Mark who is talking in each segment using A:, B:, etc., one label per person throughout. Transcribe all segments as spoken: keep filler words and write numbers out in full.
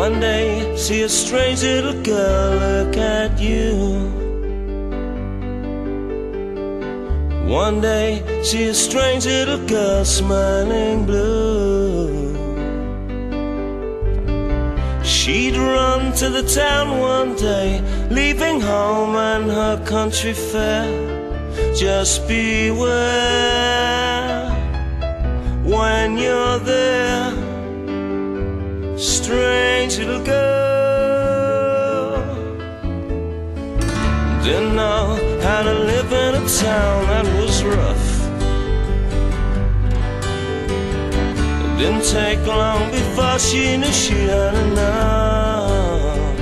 A: One day, see a strange little girl look at you. One day, see a strange little girl smiling blue. She'd run to the town one day, leaving home and her country fair. Just beware when you're there, strange little girl. Didn't know how to live in a town that was rough. It didn't take long before she knew she had enough.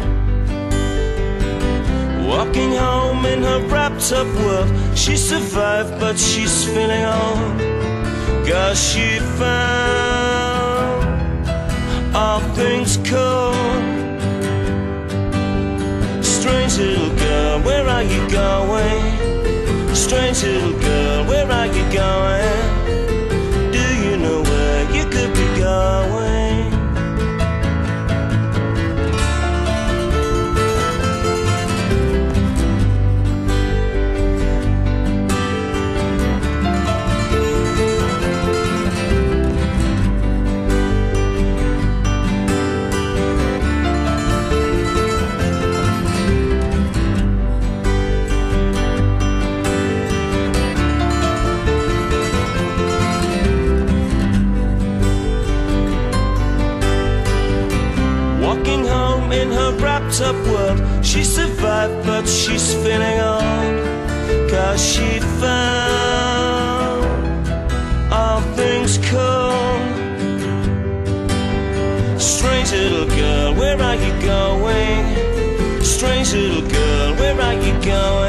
A: Walking home in her wrapped up world, she survived but she's feeling old. 'Cause she found all things cold. Strange little girl, where are you going? Strange little girl, where are you going? Do you know where you could be going? In her wrapped up world, she survived but she's feeling old. 'Cause she found all things cold. Strange little girl, where are you going? Strange little girl, where are you going?